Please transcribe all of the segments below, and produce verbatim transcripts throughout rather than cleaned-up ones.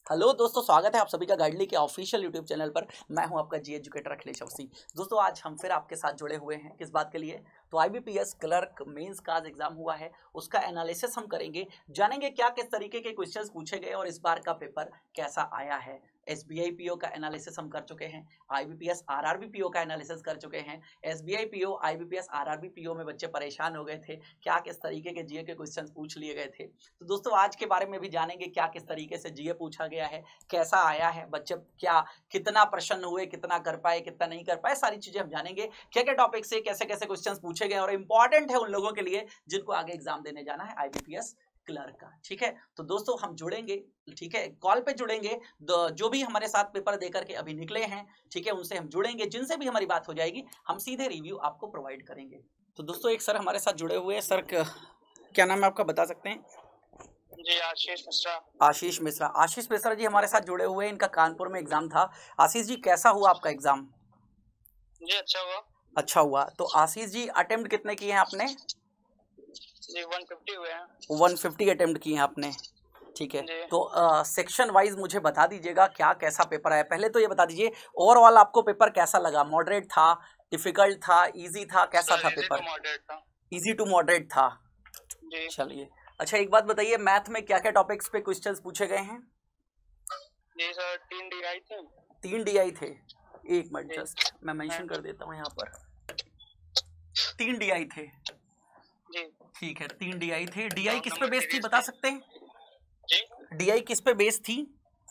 Hello दोस्तों, स्वागत है आप सभी का गाइडली के ऑफिशियल यूट्यूब चैनल पर। मैं हूं आपका जी एजुकेटर अखिलेश अवस्थी। दोस्तों आज हम फिर आपके साथ जुड़े हुए हैं। किस बात के लिए? तो आईबीपीएस क्लर्क मेंस का आज एग्जाम हुआ है, उसका एनालिसिस हम करेंगे, जानेंगे क्या किस तरीके के क्वेश्चंस पूछे गए और इस बार का पेपर कैसा आया है। एसबीआई पीओ का एनालिसिस हम कर चुके हैं, आईबीपीएस आरआरबी पीओ का एनालिसिस कर चुके हैं। SBI PO, IBPS RRB PO में बच्चे परेशान हो गए थे, क्या किस तरीके के जीए के क्वेश्चंस पूछ लिए गए थे। तो दोस्तों आज के बारे में भी जानेंगे क्या किस तरीके से जीए पूछा गया है, कैसा आया है, बच्चे क्या कितना प्रश्न हुए, कितना कर पाए, कितना नहीं कर पाए, सारी चीजें हम जानेंगे। क्या क्या टॉपिक से कैसे कैसे क्वेश्चंस पूछे गए और इंपॉर्टेंट है उन लोगों के लिए जिनको आगे एग्जाम देने जाना है आईबीपीएस क्लर्क का। ठीक है, तो दोस्तों हम जुड़ेंगे, ठीक है, कॉल पे जुड़ेंगे, जो भी हमारे साथ पेपर देकर के अभी निकले हैं, ठीक है, उनसे हम जुड़ेंगे, जिनसे भी हमारी बात हो जाएगी हम सीधे रिव्यू आपको प्रोवाइड करेंगे। तो दोस्तों एक सर हमारे साथ जुड़े हुए हैं। सर क्या नाम है आपका, बता सकते हैं? जी आशीष मिश्रा। आशीष मिश्रा। आशीष मिश्रा जी हमारे साथ जुड़े हुए हैं, इनका कानपुर में एग्जाम था। आशीष जी कैसा हुआ आपका एग्जाम? जी अच्छा हुआ। अच्छा हुआ। तो आशीष जी अटेम्प्ट कितने किए हैं आपने? जी एक सौ पचास हुए हैं। एक सौ पचास अटेम्प्ट किए हैं आपने, ठीक है। तो सेक्शन वाइज मुझे बता दीजिएगा क्या कैसा पेपर आया। पहले तो ये बता दीजिए ओवरऑल आपको पेपर कैसा लगा, मॉडरेट था, डिफिकल्ट था, इजी था, कैसा था पेपर? इजी टू मॉडरेट था। चलिए अच्छा एक बात बताइए, मैथ में क्या क्या टॉपिक्स पे क्वेश्चंस पूछे गए हैं? जी सर तीन डीआई थे। तीन डीआई थे, एक मिनट जस्ट मैं मेंशन कर देता हूँ यहाँ पर। तीन डीआई थे जी, ठीक है, तीन डीआई थे। डीआई किस पे बेस थी बता सकते हैं? जी डीआई किस पे बेस थी?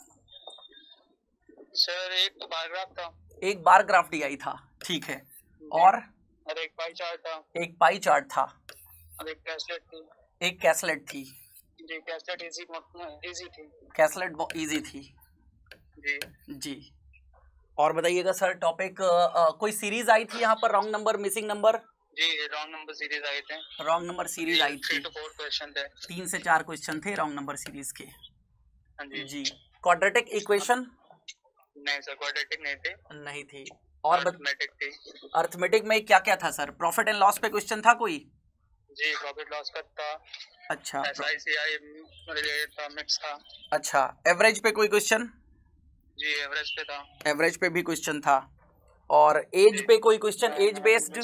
सर एक तो बार ग्राफ था, एक बार ग्राफ डीआई था, ठीक है, और और एक पाई चार्ट था, एक पाई चार्ट था, और एक कैसलेट थी। एक कैसलेट थी। जी कैसलेट इजी इजी थी। कैसलेट इजी थी जी जी। और बताइएगा सर टॉपिक, कोई सीरीज आई थी यहाँ पर, रॉन्ग नंबर, मिसिंग नंबर? जी रॉन्ग नंबर सीरीज आए थे। रॉन्ग नंबर सीरीज आई थी, क्वेश्चन थे, तीन से चार क्वेश्चन थे रॉन्ग नंबर सीरीज के। जी जी। Quadratic equation? नहीं सर क्वाड्रेटिक नहीं थे। नहीं थी। और अर्थमेटिक थी। अर्थमेटिक में क्या क्या था सर? प्रॉफिट एंड लॉस पे क्वेश्चन था कोई? जी प्रॉफिट लॉस का था। अच्छा, एसआईसीआई रिलेटेड था, मिक्स था। अच्छा, एवरेज पे कोई क्वेश्चन? जी एवरेज पे था। एवरेज पे भी क्वेश्चन था। और एज पे कोई question, age based?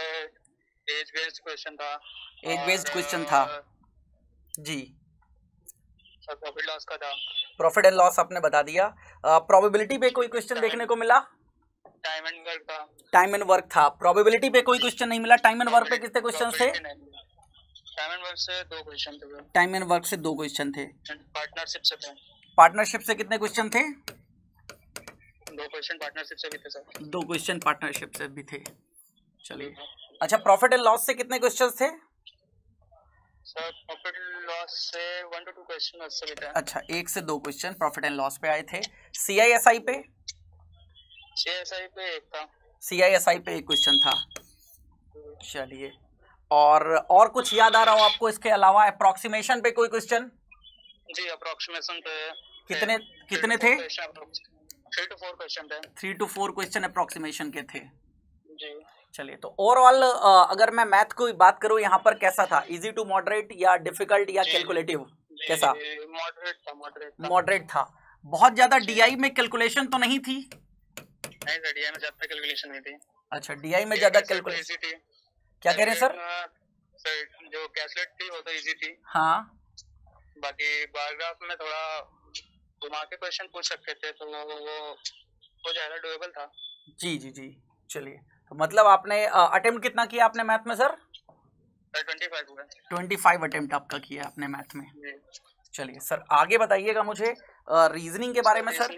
Age based question था। एज बेस्ड क्वेश्चन था जी। सर प्रॉफिट लॉस का था। प्रॉफिट एंड लॉस आपने बता दिया। प्रोबेबिलिटी पे कोई क्वेश्चन देखने को मिला? टाइम एंड वर्क था। टाइम एंड वर्क था। प्रोबेबिलिटी पे कोई क्वेश्चन नहीं मिला। टाइम एंड वर्क पे कितने क्वेश्चन थे? टाइम एंड वर्क से दो क्वेश्चन थे। टाइम एंड वर्क से दो क्वेश्चन थे। पार्टनरशिप से थे। पार्टनरशिप से कितने क्वेश्चन थे? दो क्वेश्चन पार्टनरशिप से भी थे सर। दो क्वेश्चन पार्टनरशिप से भी थे। चलिए अच्छा, प्रॉफिट एंड लॉस से कितने क्वेश्चन थे? सर प्रॉफिट लॉस से वन टू टू क्वेश्चन उससे भी थे। अच्छा, एक से दो क्वेश्चन प्रॉफिट एंड लॉस पे आए थे। सीआईएसआई पे? सीआईएसआई पे एक था। सीआईएसआई पे एक क्वेश्चन था। चलिए, और और कुछ याद आ रहा हो आपको इसके अलावा? अप्रोक्सीमेशन पे कोई क्वेश्चन? जी अप्रोक्सीमेशन पे कितने कितने थे? थ्री टू फोर क्वेश्चन थे। Three to four question approximation के थे जी। चलिए, तो ओवरऑल अगर मैं मैथ की बात करूं यहाँ पर कैसा था? इजी टू मॉडरेट या डिफिकल्ट या कैलकुलेटिव? कैसा? मॉडरेट था। मॉडरेट था। मॉडरेट था। बहुत ज्यादा डीआई में कैलकुलेशन तो नहीं थी? नहीं सर डीआई में ज्यादा कैलकुलेशन नहीं थी। अच्छा, डीआई में ज्यादा कैलकुलेशन थी। क्या कह रहे हैं सर? सर जो कैसलेट थी वो तो इजी थी। हाँ, बाकी बार ग्राफ में थोड़ा घुमा के क्वेश्चन पूछ सकते थे तो वो वो ज्यादा डुएबल था। जी जी जी चलिए, तो मतलब आपने अटेम्प्ट कितना किया आपने मैथ में सर? ट्वेंटी फाइव हुआ। ट्वेंटी फाइव अटेम्प्ट आपका किया आपने मैथ में। चलिए सर आगे बताइएगा मुझे रीजनिंग के बारे में। सर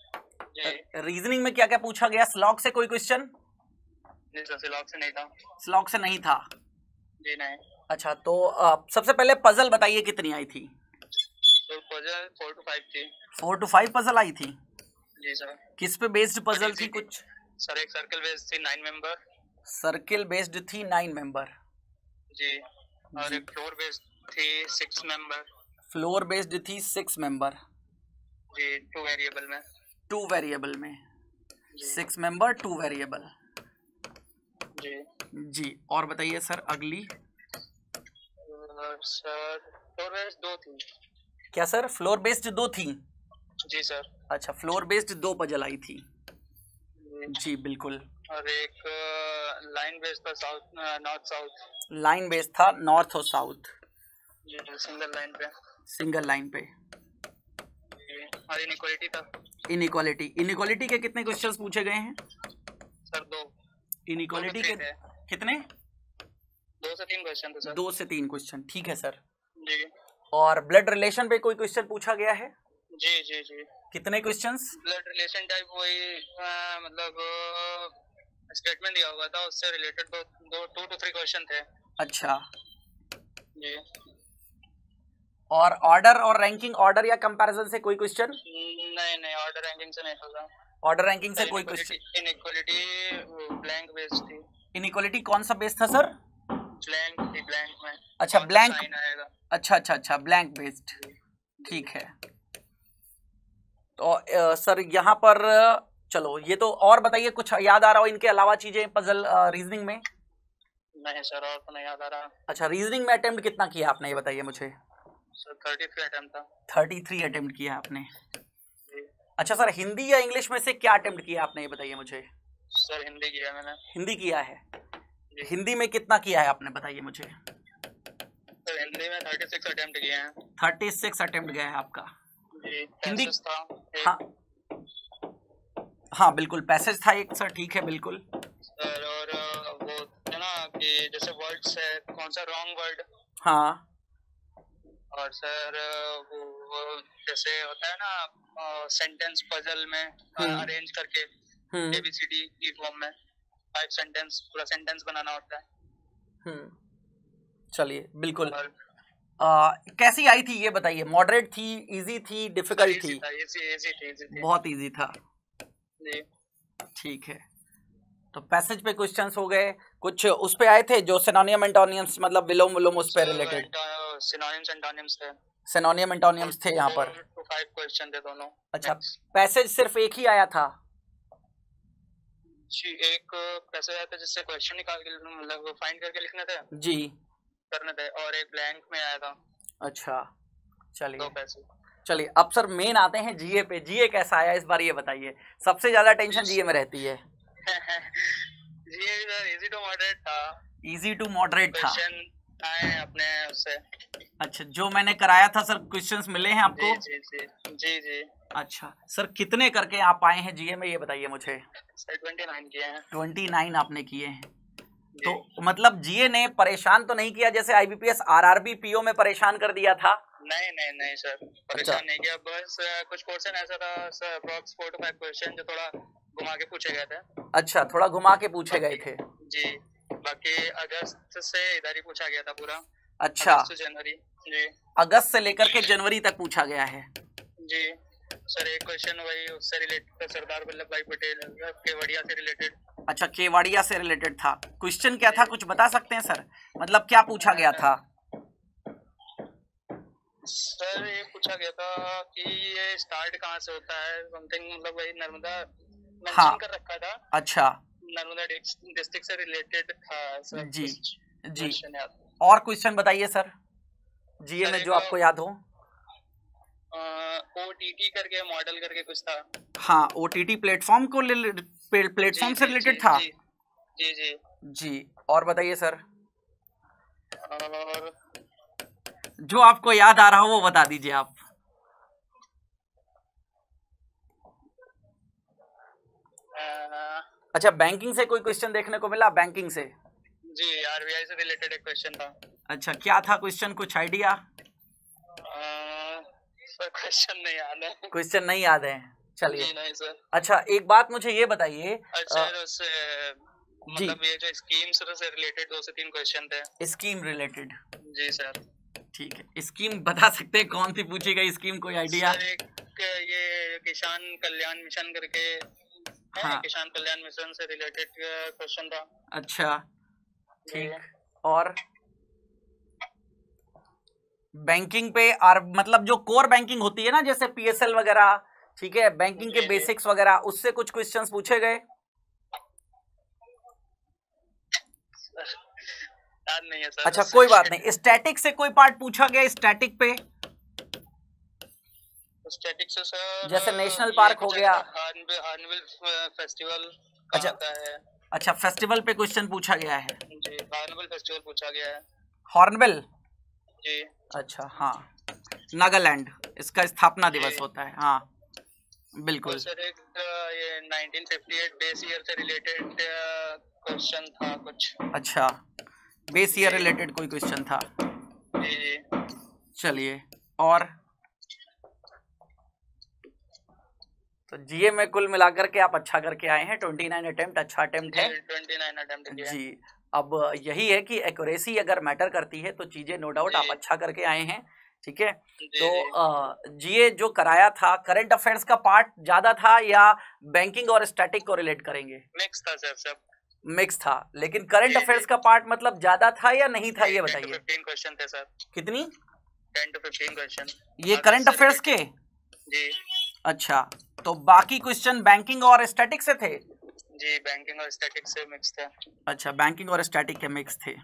रीजनिंग में क्या क्या पूछा गया? स्लॉग से कोई क्वेश्चन? नहीं सर स्लॉग से नहीं था। स्लॉग से नहीं था जी नहीं। अच्छा, तो आ, सबसे पहले पजल बताइए कितनी आई थी? तो पजल फोर टू फाइव थी। फोर टू फाइव पजल आई थी जी सर। किस पे बेस्ड पजल थी कुछ? सर एक सर्कल बेस्ड थी नाइन मेंबर। सर्किल बेस्ड थी नाइन मेंबर जी, और एक फ्लोर बेस्ड थी सिक्स मेंबर। फ्लोर बेस्ड थी सिक्स मेंबर जी, टू वेरिएबल में। टू वेरिएबल में सिक्स मेंबर टू वेरिएबल जी जी। और बताइए सर अगली। सर फ्लोर बेस्ड दो थी। क्या सर? फ्लोर बेस्ड दो थी जी सर। अच्छा, फ्लोर बेस्ड दो पजल आई थी जी, जी बिल्कुल। और एक लाइन बेस्ड था, south north south. Line based था नॉर्थ और साउथ। जी, सिंगल लाइन पे। सिंगल लाइन पे। जी, और इनइक्वालिटी था। इनइक्वालिटी, इनइक्वालिटी के कितने क्वेश्चंस पूछे गए हैं सर? दो। इनइक्वालिटी के थे। कितने? दो से तीन क्वेश्चन थे सर। दो से तीन क्वेश्चन, ठीक है सर। जी। और ब्लड रिलेशन पे कोई क्वेश्चन पूछा गया है? जी जी जी। कितने क्वेश्चंस? ब्लड रिलेशन टाइप वही अ, मतलब स्टेटमेंट दिया हुआ था, उससे रिलेटेड दो दो टू टू थ्री क्वेश्चन थे। अच्छा जी। और ऑर्डर और रैंकिंग, ऑर्डर या कंपैरिजन से कोई क्वेश्चन? नहीं नहीं, ऑर्डर रैंकिंग से नहीं होगा। ऑर्डर रैंकिंग से कोई क्वेश्चन? इनइक्वालिटी ब्लैंक बेस्ड थी। इनइक्वालिटी कौन सा बेस था सर? ब्लैंक थी, ब्लैंक में। अच्छा ब्लैंक। आएगा। अच्छा अच्छा अच्छा, ब्लैंक बेस्ड, ठीक है। तो आ, सर यहाँ पर चलो, ये तो और बताइए कुछ याद आ रहा हो इनके अलावा चीजें पजल रीजनिंग में? नहीं सर, और तो नहीं याद आ रहा। अच्छा, रीजनिंग में अटेम्प्ट कितना किया आपने, ये बताइए मुझे। सर थर्टी थ्री अटेम्प्ट था। थर्टी थ्री अटेम्प्ट किया आपने। अच्छा सर, हिंदी या इंग्लिश में से क्या अटेम्प्ट किया आपने, ये बताइए मुझे। सर हिंदी किया मैंने। हिंदी किया है। हिंदी में कितना किया है आपने, बताइए मुझे। सर हिंदी में थर्टी सिक्स अटेम्प्ट किए हैं। थर्टी सिक्स अटेम्प्ट गया है आपका। जी, हिंदी था। हाँ हाँ बिल्कुल, पैसेज था एक सर, ठीक है बिल्कुल सर। और वो है ना कि जैसे वर्ड्स है, कौन सा रॉन्ग वर्ड। हाँ। और सर वो, वो जैसे होता है ना सेंटेंस पजल में अरेंज करके एबीसीडी की फॉर्म में फाइव सेंटेंस, पूरा सेंटेंस बनाना होता है। हम्म चलिए बिल्कुल। आ, कैसी आई थी ये बताइए, मॉडरेट थी, इजी थी, डिफिकल्ट थी? इजी इजी थी, इजी थी। बहुत इजी था जी, ठीक है। तो पैसेज पे क्वेश्चंस हो गए, कुछ उस पे आए थे जो सिनोनियम एंटोनियम्स, मतलब विलोम विलोम उस पे रिलेटेड? सिनोनिम्स एंटोनिम्स थे। सिनोनियम एंटोनियम्स थे यहाँ पर। फाइव क्वेश्चन थे दोनों। अच्छा, पैसेज सिर्फ एक ही आया था? जी, एक पैसेज आया था जिससे क्वेश्चन निकाल के मतलब फाइंड करके लिखने थे जी, करने थे, और एक ब्लैंक में आया था। अच्छा चलिए। दो पैसेज। चलिए अब सर मेन आते हैं जीए पे। जीए कैसा आया इस बार, ये बताइए। सबसे ज्यादा टेंशन जीए में रहती है। जीए इजी टू मॉडरेट था। इजी टू मॉडरेट था। क्वेश्चन आए अपने उससे। अच्छा, जो मैंने कराया था सर, क्वेश्चंस मिले हैं आपको? जी जी जी जी जी। अच्छा सर, कितने करके आप आए हैं जीए में, ये बताइए मुझे। सर ट्वेंटी नाइन किए हैं। ट्वेंटी नाइन आपने किए हैं, तो मतलब जीए ने परेशान तो नहीं किया जैसे आईबीपीएस आरआरबी पीओ में परेशान कर दिया था? नहीं नहीं नहीं सर, परेशान अच्छा। नहीं किया, बस कुछ क्वेश्चन ऐसा था sir, approx four to five question जो थोड़ा घुमा के पूछे गए थे। अच्छा, थोड़ा घुमा के पूछे गए थे। जी, बाकी अगस्त से इधर ही पूछा गया था पूरा। अच्छा, अगस्त से जनवरी। जी, अगस्त से लेकर के जनवरी तक पूछा गया है। जी सर, एक क्वेश्चन वही उससे रिलेटेड था, सरदार वल्लभ भाई पटेल, केवड़िया से रिलेटेड। अच्छा, केवड़िया से रिलेटेड था। क्वेश्चन क्या था, कुछ बता सकते हैं सर, मतलब क्या पूछा गया था? सर ये पूछा गया था कि ये स्टार्ट कहाँ से होता है, समथिंग, मतलब वही नर्मदा मेंशन हाँ, कर रखा था। अच्छा, नर्मदा डिस्ट्रिक्ट से रिलेटेड था सर। जी जी, और क्वेश्चन बताइए सर जीए में जो आपको याद हो। ओटीटी करके मॉडल करके कुछ था। हाँ, ओटीटी प्लेटफॉर्म को प्लेटफॉर्म से रिलेटेड था। जी जी जी जी, और बताइए सर। और जो आपको याद आ रहा हो वो बता दीजिए आप। आ, अच्छा, बैंकिंग से कोई क्वेश्चन देखने को मिला? बैंकिंग से जी, आरबीआई से रिलेटेड एक क्वेश्चन था। अच्छा, क्या था क्वेश्चन, कुछ आइडिया? सर क्वेश्चन नहीं याद है। क्वेश्चन नहीं याद है, चलिए। नहीं सर। अच्छा, एक बात मुझे ये बताइए। अच्छा उससे मतलब ये जो स्कीम्स से रिलेटेड दो से तीन क्वेश्चन थे। Scheme related? जी सर। ठीक है, स्कीम बता सकते हैं कौन सी पूछी गई स्कीम, कोई आइडिया? सर एक ये किसान कल्याण मिशन करके, हाँ, किसान कल्याण मिशन से रिलेटेड क्वेश्चन था। अच्छा ठीक, और बैंकिंग पे आर मतलब जो कोर बैंकिंग होती है ना, जैसे पीएसएल वगैरह, ठीक है, बैंकिंग के बेसिक्स वगैरह, उससे कुछ क्वेश्चंस पूछे गए? नहीं है सर। अच्छा कोई बात नहीं, स्टैटिक से कोई पार्ट पूछा गया? स्टैटिक पे स्टैटिक से सर जैसे नेशनल पार्क हो गया, हॉर्नबिल फेस्टिवल अच्छा है। अच्छा, फेस्टिवल पे क्वेश्चन पूछा गया है जी, हॉर्नबिल फेस्टिवल पूछा गया है। हॉर्नबिल जी, अच्छा, हाँ, नागालैंड, इसका स्थापना दिवस होता है। हाँ बिल्कुल सर। एक ये nineteen fifty eight base year से रिलेटेड क्वेश्चन था कुछ। अच्छा, बेस ईयर रिलेटेड कोई क्वेश्चन था। जी जी, चलिए। और तो जीए में कुल मिलाकर के आप अच्छा करके आए हैं, ट्वेंटी नाइन अटेम्प्ट, अच्छा अटेम्प्ट है। ट्वेंटी नाइन अटेम्प्ट किया जी। अब यही है कि एक्यूरेसी अगर मैटर करती है तो चीजें नो डाउट आप अच्छा करके आए हैं, ठीक है। तो जीए जो कराया था, करंट अफेयर्स का पार्ट ज्यादा था या बैंकिंग और स्टैटिक को रिलेट करेंगे? मिक्स था सर, सब मिक्स था, लेकिन करंट अफेयर्स का पार्ट मतलब ज्यादा था या नहीं था, ये बताइए। फिफ्टीन क्वेश्चन थे सर। कितनी? टेन टू फिफ्टीन क्वेश्चन ये करंट अफेयर्स के? जी। अच्छा, तो बाकी क्वेश्चन बैंकिंग और स्टैटिक से थे? जी, बैंकिंग और स्टैटिक से मिक्स थे। अच्छा, बैंकिंग और स्टैटिक के मिक्स थे।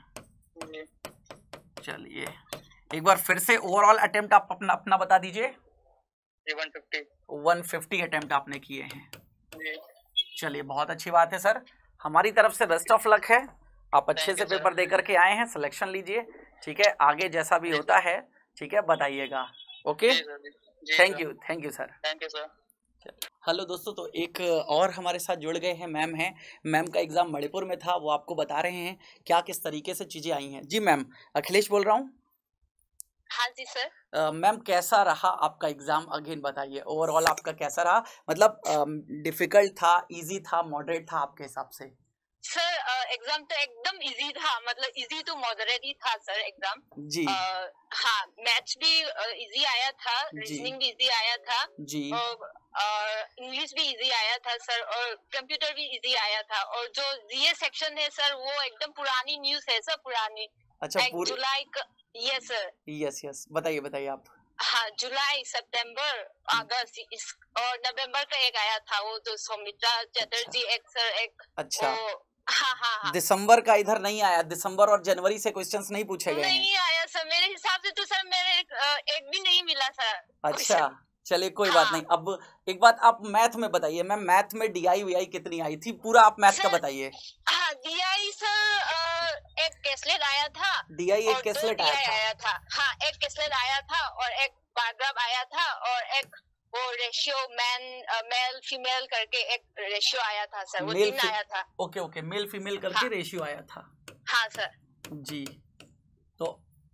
चलिए, एक बार फिर से ओवरऑल अटेम्प्ट आप अपना अपना बता दीजिए। One fifty one fifty attempt आपने किए हैं। चलिए, बहुत अच्छी बात है सर, हमारी तरफ से बेस्ट ऑफ लक है। आप अच्छे से पेपर दे करके आए हैं, सिलेक्शन लीजिए, ठीक है। आगे जैसा भी होता है, ठीक है, बताइएगा। Okay, thank you, thank you sir. Thank you sir. Hello दोस्तों, तो एक और हमारे साथ जुड़ गए हैं, मैम हैं। मैम का एग्ज़ाम मणिपुर में था, वो आपको बता रहे हैं क्या किस तरीके से चीज़ें आई हैं। जी मैम, अखिलेश बोल रहा हूँ। हाँ जी सर। मैम कैसा रहा आपका एग्ज़ाम, अगेन बताइए, ओवरऑल आपका कैसा रहा, मतलब डिफ़िकल्ट था, इजी था, मॉडरेट था आपके हिसाब से? सर एग्जाम तो एकदम इजी था, मतलब इजी टू मॉडरेट ही था सर एग्जाम जी। uh, हाँ, मैथ्स भी इजी आया था, रीजनिंग भी इजी आया था जी, और इंग्लिश भी इजी आया था सर, और कंप्यूटर भी इजी आया था। और जो जीए सेक्शन है सर, वो एकदम पुरानी न्यूज़ है सर, पुरानी। अच्छा, जुलाई का, यस सर, यस यस, बताइए बताइए आप। हाँ, जुलाई, सितंबर, अगस्त इस और नवंबर का एक आया था, वो जो सौमित्रा चटर्जी एक सर एक। अच्छा, हाँ हाँ हाँ, दिसंबर का इधर नहीं आया, दिसंबर और जनवरी से क्वेश्चंस नहीं पूछे गए? नहीं आया सर, मेरे हिसाब से तो सर मेरे एक भी नहीं मिला सर। अच्छा, चलिए कोई हाँ। बात नहीं। अब एक बात आप मैथ में बताइए, मैम मैथ में डीआई वीआई कितनी आई थी, पूरा आप मैथ का बताइए। हाँ, डीआई सर एक कैसलेट आया था, डीआई एक कैसलेट आया था, आया था। हाँ, एक कैसलेट आया था और एक पैराग्राफ आया था और एक वो रेशियो मैन मेल फीमेल करके एक रेशियो आया था सर, वो तीन आया था। ओके ओके, मेल फीमेल करके हाँ, रेशियो आया था। हाँ सर जी, तो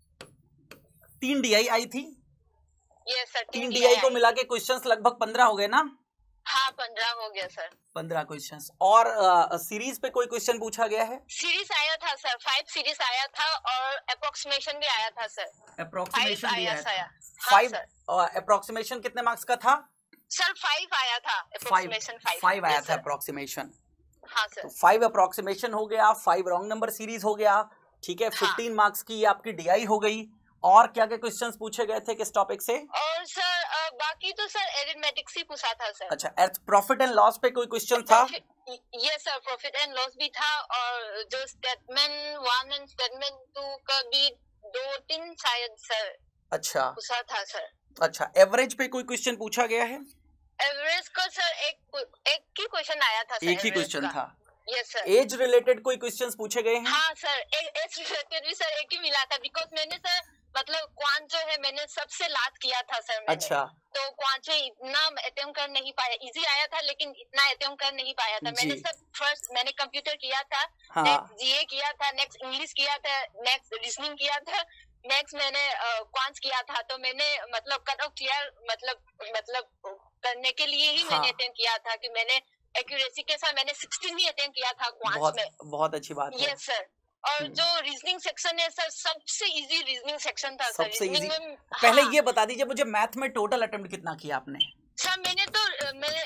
तीन डीआई आई थी। यस सर, तीन डीआई को मिला के क्वेश्चंस लगभग पंद्रह हो गए ना? हाँ, पंद्रह हो गया सर, पंद्रह क्वेश्चंस। और आ, सीरीज पे कोई क्वेश्चन पूछा गया है? सीरीज आया था सर, फाइव सीरीज आया था और अप्रोक्सीमेशन भी आया था सर। अप्रोक्सीमेशन भी आया था। फाइव अप्रोक्सीमेशन कितने मार्क्स का था सर? फाइव आया था अप्रोक्सीमेशन, फाइव आया था अप्रोक्सीमेशन। हाँ सर, तो फाइव अप्रोक्सीमेशन हो गया, फाइव रॉन्ग नंबर सीरीज हो गया, ठीक है। फिफ्टीन मार्क्स की आपकी डीआई हो गई। और क्या क्या क्वेश्चंस पूछे गए थे किस टॉपिक से? और सर आ, बाकी तो सर एरिथमेटिक्स ही पूछा था सर। अच्छा, प्रॉफिट एंड लॉस पे कोई क्वेश्चन था? Yes sir, profit and loss भी था और जो statement one and statement two का भी दो तीन शायद सर। अच्छा, पूछा था सर। अच्छा, एवरेज पे कोई क्वेश्चन पूछा गया है? एवरेज का सर एक एक ही क्वेश्चन आया था सर, एक ही क्वेश्चन था। Yes sir. एज रिलेटेड कोई क्वेश्चंस पूछे गए हैं? हाँ सर, एज रिलेटेड भी सर एक ही मिला था, बिकॉज मैंने सर मतलब क्वांट जो है मैंने सबसे लास्ट किया था सर मैंने। अच्छा, तो क्वांट में इतना अटेम्प्ट कर नहीं पाया, इजी आया था लेकिन इतना अटेम्प्ट कर नहीं पाया था। मैंने सब फर्स्ट मैंने कंप्यूटर किया था, हाँ, नेक्स्ट जीए किया था, नेक्स्ट इंग्लिश किया था, नेक्स्ट रीजनिंग किया था, नेक्स्ट मैंने क्वांट uh, किया था। तो मैंने मतलब कट ऑफ क्लियर मतलब मतलब करने के लिए ही हाँ, मैंने अटेम्प्ट किया था कि मैंने एक्यूरेसी के साथ मैंने सिक्सटीन ही अटेम्प्ट किया था क्वांट में। बहुत अच्छी बात है। Yes sir. और जो रीजनिंग सेक्शन है सर, सबसे इजी रीजनिंग सेक्शन था सर। सबसे इजी में, पहले हाँ, ये बता दीजिए मुझे, मैथ में टोटल अटेम्प्ट कितना किया आपने? सर मैंने तो मैंने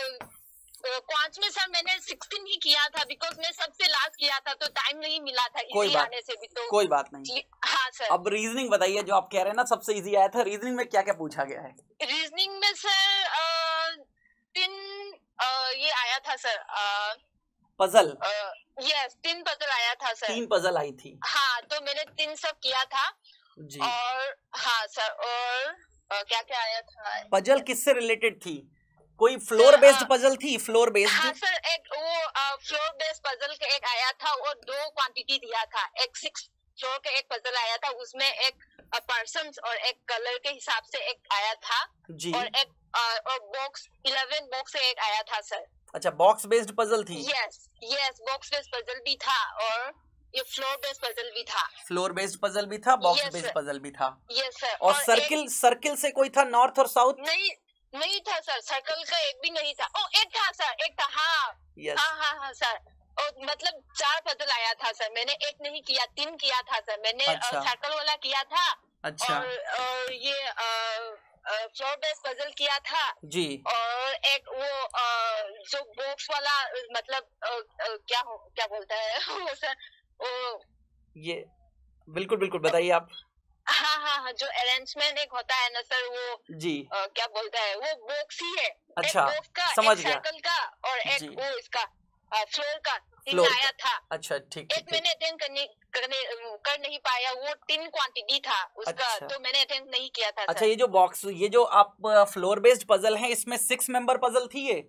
क्वांट में सर मैंने सिक्सटीन ही किया था, बिकॉज मैं सबसे लास्ट किया था तो टाइम नहीं मिला था इजी आने से भी। तो कोई बात नहीं। हाँ सर। अब रीजनिंग बताइए, जो आप कह रहे हैं ना सबसे इजी आया था, रीजनिंग में क्या क्या पूछा गया है? रीजनिंग में सर तीन ये आया था सर, पजल। यस, तीन पजल आया था सर। तीन पजल आई थी। हाँ, तो मैंने तीन सब किया था जी। और हाँ सर, और क्या क्या आया था? पजल किससे रिलेटेड थी? कोई फ्लोर बेस्ड पजल थी? Floor based? हाँ सर, एक वो फ्लोर बेस्ड पजल का एक आया था और दो क्वांटिटी दिया था। एक सिक्स फ्लोर का एक पजल आया था, उसमें एक पर्सन और एक कलर के हिसाब से एक आया था जी। और एक और बॉक्स इलेवन बॉक्स से एक आया था सर। अच्छा, बॉक्स बेस्ड पजल थी? Yes yes, box based puzzle भी था और ये फ्लोर बेस्ड पजल भी था। फ्लोर बेस्ड पजल भी था, बॉक्स yes, बेस्ड पजल भी था। Yes sir. और, और सर्किल सर्किल से कोई था? नॉर्थ और साउथ? नहीं नहीं था सर, सर्कल का एक भी नहीं था। ओ एक था सर, एक था। हाँ yes. हाँ हाँ हाँ सर। और मतलब चार पजल आया था सर, मैंने एक नहीं किया, तीन किया था सर। मैंने अच्छा। सर्कल वाला किया था। अच्छा। और, और ये फ्लोर बेस्ड पजल किया था जी। और एक वो आ, जो बॉक्स वाला मतलब आ, आ, क्या हो क्या बोलता है वो सर, वो ये बिल्कुल बिल्कुल बताइए आप। हाँ हाँ हाँ, जो अरेंजमेंट एक होता है ना सर, वो जी आ, क्या बोलता है, वो बॉक्स ही है। अच्छा, एक बॉक्स का, समझ एक गया। सर्कल का और एक जी। वो इसका फ्लोर का, तीन फ्लोर आया था। अच्छा ठीक एक ठीक। मैंने अटेंड करने करने कर नहीं पाया, वो तीन क्वांटिटी था उसका। अच्छा। तो मैंने अटेंड नहीं किया था। अच्छा, ये जो बॉक्स, ये जो आप फ्लोर बेस्ड पजल है, इसमें सिक्स मेंबर पजल थी ये?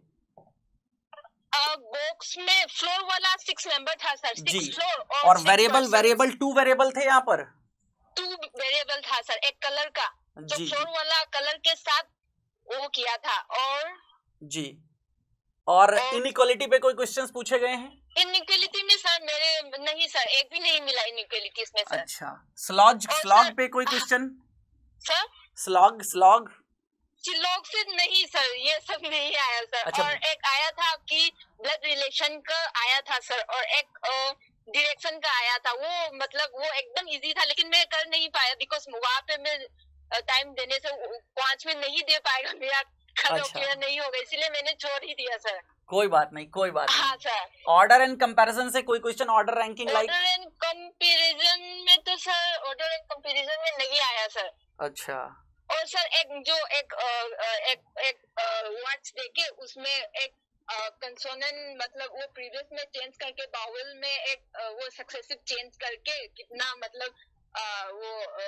बॉक्स में फ्लोर वाला सिक्स मेंबर था सर, सिक्स फ्लोर और, और वेरिएबल वेरिएबल टू वेरिएबल थे यहाँ पर? टू वेरिएबल था सर, एक कलर का जो जी फ्लोर वाला कलर के साथ वो किया था। और जी, और इनइक्वालिटी पे कोई क्वेश्चंस पूछे गए हैं? इनइक्वालिटी में सर मेरे नहीं सर, एक भी नहीं मिला इनइक्वालिटी इसमें सर। अच्छा, स्लॉग स्लॉग पे कोई क्वेश्चन? सर स्लॉग स्लॉग चिल्लॉग से नहीं सर, ये सब नहीं आया सर। अच्छा। और एक आया था कि ब्लड रिलेशन का आया था सर, और एक डायरेक्शन का आया था। वो मतलब वो एकदम इजी था, लेकिन मैं कर नहीं पाया बिकॉज वहाँ पे मैं टाइम देने से पांच में नहीं दे पाएगा, मेरा अच्छा। क्लियर नहीं होगा, इसलिए मैंने छोड़ ही दिया सर। कोई बात नहीं, कोई बात नहीं। हाँ सर। ऑर्डर एंड कंपैरिजन से कोई question? Order ranking like? Order and comparison में तो सर, ऑर्डर एंड कंपैरिजन में नहीं आया सर। अच्छा। और सर एक जो एक आ, एक एक वर्ड्स देके उसमें एक कंसोनेंट मतलब वो प्रीवियस में चेंज करके बाउल में एक आ, वो सक्सेसिव चेंज करके कितना मतलब आ, वो आ,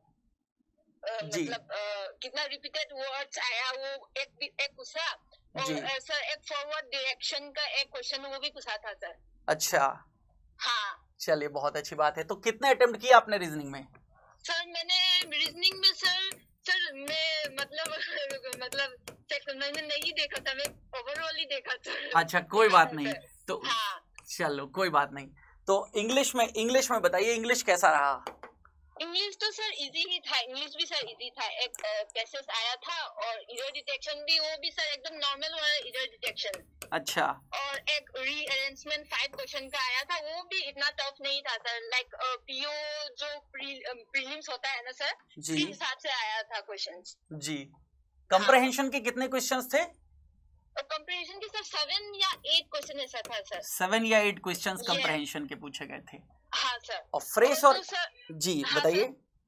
आ, मतलब आ, कितना रिपीटेड वर्ड्स आया, वो एक एक पूछा। और सर एक फॉरवर्ड डायरेक्शन का एक क्वेश्चन वो भी पूछा था सर। अच्छा हाँ, चलिए बहुत अच्छी बात है। तो कितने अटेम्प्ट किए आपने रीजनिंग में? सर मैंने रीजनिंग में सर सर मैं मतलब मतलब मैंने नहीं देखा था, मैं ओवरऑल ही देखा था। अच्छा कोई बात नहीं। तो हाँ। चलो कोई बात नहीं। तो इंग्लिश में इंग्लिश में बताइए, इंग्लिश कैसा रहा? इंग्लिश तो सर इजी ही था, इंग्लिश भी सर इजी था। एक पैसेज आया था और एरर डिटेक्शन भी, वो भी सर एकदम नॉर्मल वाला एरर डिटेक्शन। अच्छा। और एक रीअरेंजमेंट फाइव क्वेश्चन का आया था, वो भी इतना टफ नहीं था सर। लाइक पीओ जो प्रीलिम्स होता है ना सर, इस हिसाब से आया था क्वेश्चंस। जी। कंप्रहेंशन के कितने क्वेश्चंस थे? कंप्रहेंशन के सर सेवन या एट क्वेश्चन ऐसा था सर। सेवन या एट क्वेश्चंस कंप्रहेंशन के पूछे गए थे। हाँ सर। और फ्रेश और, और जी हाँ बताइए।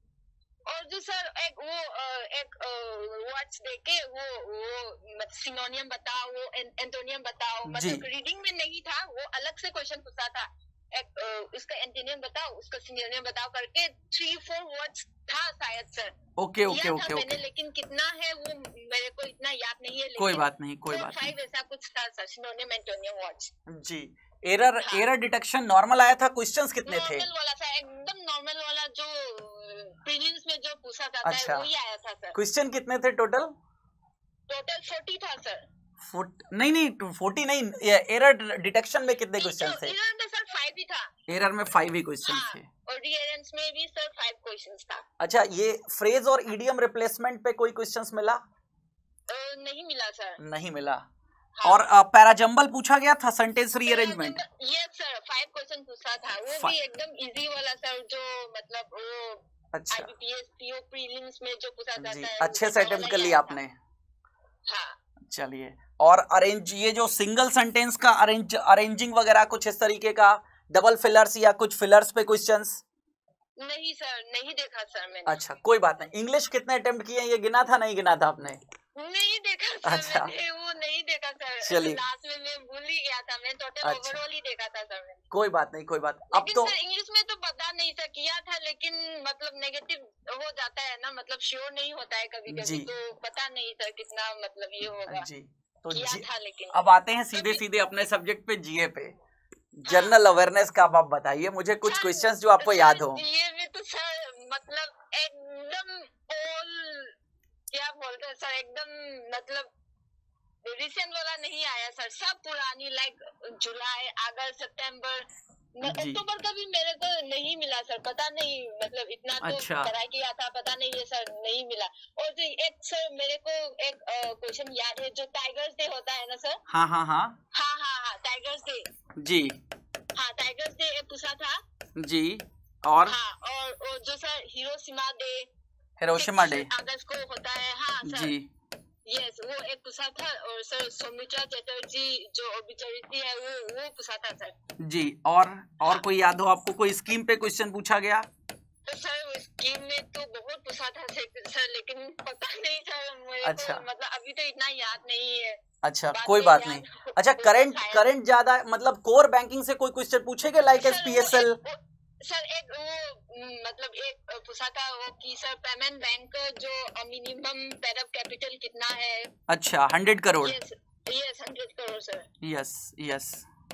और जो सर एक वो एक वर्ड्स देके वो वो सिनोनियम बताओ, वो एंटोनियम बताओ, मतलब रीडिंग में नहीं था, वो अलग से क्वेश्चन पूछा था। एक उसका एंटोनियम बताओ, उसका सिनोनियम बताओ करके थ्री फोर वर्ड्स था शायद sir. Okay okay okay okay. लेकिन कितना है वो मेरे को इतना याद नहीं है। कोई बात नहीं, कोई बात नहीं। ऐसा कुछ था सर, सिनोनिम एंटोनिम वर्ड्स। जी। एरर एरर डिटेक्शन नॉर्मल आया था? क्वेश्चंस कितने थे? नॉर्मल वाला था, एकदम नॉर्मल वाला जो प्रीलिम्स में जो पूछा जाता अच्छा। है वही आया था सर। क्वेश्चन कितने थे टोटल? टोटल फोर्टी था सर। फोर्ट नहीं नहीं फोर्टी नहीं, एरर डिटेक्शन में कितने क्वेश्चन थे? एरर में सर फाइव ही था। एरर में फाइव ही क्वेश्चन थे। और रीअरेंज में भी सर फाइव क्वेश्चंस था। अच्छा, ये फ्रेज और ईडियम रिप्लेसमेंट पे कोई क्वेश्चंस मिला? नहीं मिला सर। नहीं मिला। हाँ। और पैराजंबल पूछा गया था, sentence rearrangement? Yes sir, five question पूछा था, वो भी एकदम इजी वाला सर, जो मतलब वो अच्छा आईबीपीएस पीओ प्रीलिम्स में जो पूछा जाता है। अच्छे से अटेम्प्ट कर लिया आपने। हाँ चलिए। और अरेंज, ये जो सिंगल सेंटेंस का अरेंज अरेंजिंग वगैरह कुछ इस तरीके का, डबल फिलर्स या कुछ फिलर्स पे क्वेश्चंस? नहीं सर, नहीं देखा सर मैंने। अच्छा कोई बात नहीं। इंग्लिश कितने अटेम्प्ट किए, ये गिना था नहीं गिना था आपने? नहीं देखा सर। अच्छा। मैंने वो नहीं देखा सर। चलिए, लास्ट में मैं भूल ही गया था, मैं टोटल अच्छा। ओवरऑल ही देखा था सर मैंने। कोई बात नहीं, कोई बात। अब तो इंग्लिश में तो पता नहीं था, किया था लेकिन मतलब नेगेटिव हो जाता है ना, मतलब श्योर नहीं होता है कभी कभी, तो पता नहीं सर कितना मतलब ये होगा जी। तो किया जी, था लेकिन अब आते हैं सीधे सीधे अपने सब्जेक्ट पे, जीए पे। जनरल अवेयरनेस का अब आप बताइए मुझे कुछ क्वेश्चंस जो आपको याद हो। जीए में तो सर मतलब एकदम ऑल क्या बोलते हैं सर, एकदम मतलब रिसेंट वाला नहीं आया सर, सब पुरानी लाइक जुलाई अगस्त सितंबर अक्टूबर का भी मेरे को नहीं मिला सर, पता नहीं मतलब इतना तो अच्छा। ट्राई किया था, पता नहीं ये सर नहीं मिला। और जो एक सर मेरे को एक क्वेश्चन याद है जो टाइगर्स डे होता है ना सर। हाँ हाँ हाँ हाँ हाँ हाँ टाइगर्स डे जी। हाँ टाइगर्स डे पूछा था जी। और हाँ और, और जो sir Hiroshima day Hiroshima day अगस्त को होता है हाँ सर जी। यस वो एक पूछा था। और सर सौमित्रा चैटर्जी जो ओबिचुरिटी है वो वो पूछा था सर जी। और और कोई याद हो आपको, कोई स्कीम पे क्वेश्चन पूछा गया? तो सर स्कीम में तो बहुत पूछा था सर, लेकिन पता नहीं सर मेरे अच्छा। को मतलब अभी तो इतना याद नहीं है। अच्छा कोई बात नहीं। अच्छा करंट करंट ज्यादा मतलब कोर बैंकिंग से कोई क्वेश्चन पूछेगा लाइक एसपीएसएल? सर एक वो मतलब एक पूछा था वो कि सर पेमेंट बैंक जो मिनिमम पेड अप कैपिटल कितना है? अच्छा hundred crore. Yes yes hundred crore sir. Yes yes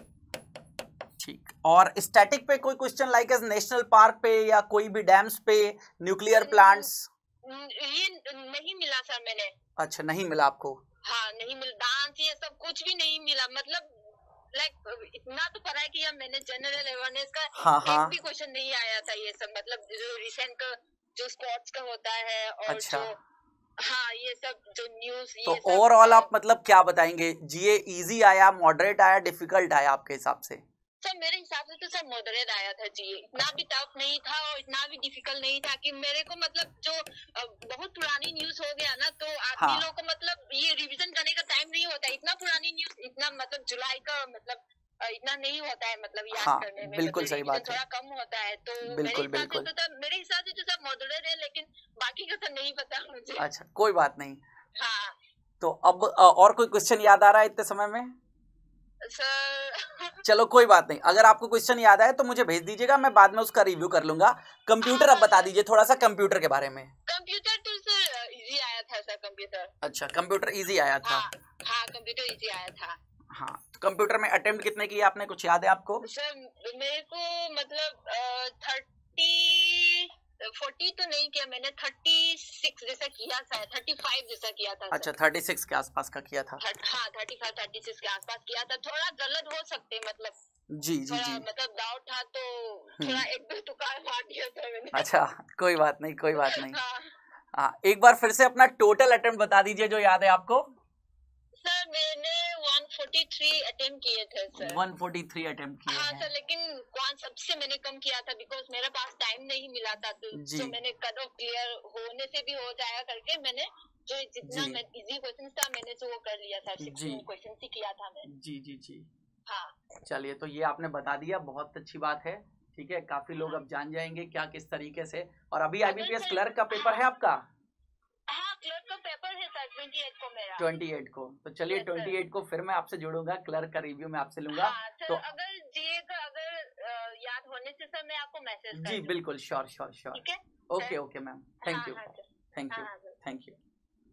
ठीक। और स्टैटिक पे कोई question like as national park पे या कोई भी डैम्स पे, न्यूक्लियर प्लांट्स? ये नहीं मिला सर मैंने। अच्छा नहीं मिला आपको? हाँ नहीं मिला, डांस ये सब कुछ भी नहीं मिला। मतलब लाइक इतना तो पता है कि यार मैंने जनरल अवेयरनेस का हाँ, हाँ. एक भी क्वेश्चन नहीं आया था ये सब, मतलब जो रिसेंट का जो स्पोर्ट्स का होता है और अच्छा. जो हाँ ये सब जो न्यूज तो ओवरऑल आप मतलब क्या बताएंगे, जीए इजी आया, मॉडरेट आया, डिफिकल्ट आया आपके हिसाब से? सर मेरे हिसाब से तो सर मॉडरेट आया था जी, इतना भी टफ नहीं था और इतना भी डिफिकल्ट नहीं था कि मेरे को मतलब जो बहुत पुरानी न्यूज हो गया ना तो आदमी हाँ. लोग को मतलब ये रिवीजन करने का टाइम नहीं होता, इतना पुरानी न्यूज इतना मतलब जुलाई का मतलब इतना नहीं होता है मतलब याद हाँ, करने में बिल्कुल मतलब सही बात है, थोड़ा कम होता है। तो बिल्कुल मेरे बिल्कुल तो सब मेरे हिसाब से तो सब मॉडरेट है, लेकिन बाकी का तो नहीं पता मुझे। अच्छा कोई बात नहीं। हाँ तो अब और कोई क्वेश्चन याद आ रहा है इतने समय में? सर चलो कोई बात नहीं, अगर आपको क्वेश्चन याद आए तो मुझे भेज दीजिएगा, मैं बाद में उसका रिव्यू कर लूंगा। कंप्यूटर अब बता दीजिए थोड़ा सा कंप्यूटर के बारे में। कंप्यूटर तो सर इजी आया था सर कंप्यूटर। अच्छा कंप्यूटर इजी आया था? हाँ, हाँ कंप्यूटर इजी आया था। हाँ तो कंप्यूटर में अटेम्प्ट कितने किए आपने, कुछ याद है आपको? सर मेरे को मतलब थर्टी फोर्टी तो नहीं किया मैंने, थर्टी सिक्स जैसा किया था, थर्टी फाइव जैसा किया था। अच्छा थर्टी सिक्स के आसपास का किया था? हाँ थर्टी फाइव थर्टी सिक्स के आसपास किया था, थोड़ा गलत हो सकते मतलब जी जी जी मतलब डाउट था तो थोड़ा एक दो टुकड़ा मार दिया था मैंने। अच्छा कोई बात नहीं कोई बात नहीं। हाँ, हाँ एक बार फिर से अपना टोटल अटेम्प्ट बता दीजिए जो याद है आपको। सर मैंने वन फोर्टी थ्री अटेम्प्ट किए थे sir. One forty three attempt किए हाँ हैं। सर, लेकिन कौन सबसे मैंने कम किया था बिकॉज मेरे पास टाइम नहीं मिला था, तो जो मैंने कट ऑफ क्लियर होने से भी हो जाएगा करके मैंने जो जितना इजी क्वेश्चन था मैंने जो वो कर लिया था, सिक्सटीन क्वेश्चन ही किया था मैं। जी जी जी हाँ चलिए तो ये आपने बता दिया, बहुत अच्छी बात है। ठीक है काफी लोग अब जान जाएंगे क्या किस तरीके से। और अभी आईबीपीएस क्लर्क का पेपर है आपका? हाँ क्लर्क का पेपर है सर ट्वेंटी एट को मेरा। ट्वेंटी एट को तो चलिए yes, ट्वेंटी एट को फिर मैं आपसे जुड़ूंगा, क्लर्क का रिव्यू मैं आपसे लूंगा। हाँ, तो अगर जीए का अगर याद होने से सर मैं आपको मैसेज जी बिल्कुल श्योर श्योर श्योर। ठीक है okay okay ma'am, thank you thank you thank you.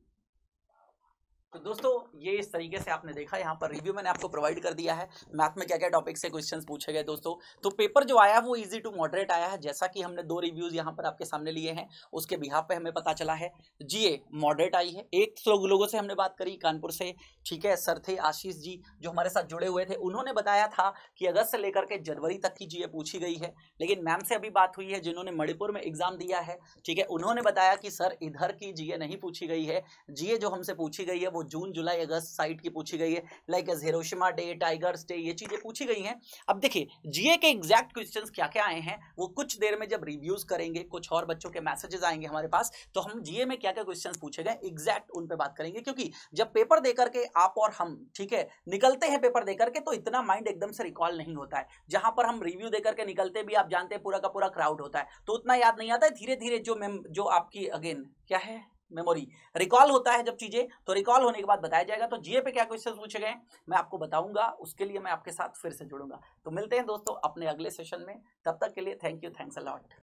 तो दोस्तों ये इस तरीके से आपने देखा, यहाँ पर रिव्यू मैंने आपको प्रोवाइड कर दिया है, मैथ में क्या क्या टॉपिक से क्वेश्चंस पूछे गए दोस्तों। तो पेपर जो आया वो इजी टू मॉडरेट आया है, जैसा कि हमने दो रिव्यूज यहाँ पर आपके सामने लिए हैं उसके बिहाफ पे हमें पता चला है। जीए मॉडरेट आई है। एक लोग लोगों से हमने बात करी कानपुर से, ठीक है सर थे आशीष जी जो हमारे साथ जुड़े हुए थे, उन्होंने बताया था कि अगस्त से लेकर के जनवरी तक की जीए पूछी गई है। लेकिन मैम से अभी बात हुई है जिन्होंने मणिपुर में एग्जाम दिया है, ठीक है, उन्होंने बताया कि सर इधर की जीए नहीं पूछी गई है, जीए जो हमसे पूछी गई है वो जून जुलाई अगस्त साइड की पूछी गई है, like Hiroshima day, tigers day, ये चीजें पूछी गई हैं। अब देखिए जीए के एग्जैक्ट क्वेश्चंस क्या क्या आए हैं वो कुछ देर में जब रिव्यूज करेंगे, कुछ और बच्चों के मैसेजेस आएंगे हमारे पास, तो हम जीए में क्या क्या क्वेश्चंस पूछे गए एग्जैक्ट उन पे बात करेंगे। क्योंकि जब पेपर देकर के आप और हम, ठीक है, निकलते हैं पेपर देकर के तो इतना माइंड एकदम से रिकॉल नहीं होता है। जहां पर हम रिव्यू देकर के निकलते भी आप जानते हैं पूरा का पूरा क्राउड होता है तो उतना याद नहीं आता है। धीरे धीरे जो मेम जो आपकी अगेन क्या है मेमोरी रिकॉल होता है जब चीजें, तो रिकॉल होने के बाद बताया जाएगा। तो जीए पे क्या क्वेश्चन पूछे गए मैं आपको बताऊंगा, उसके लिए मैं आपके साथ फिर से जुड़ूंगा। तो मिलते हैं दोस्तों अपने अगले सेशन में, तब तक के लिए thank you, thanks a lot.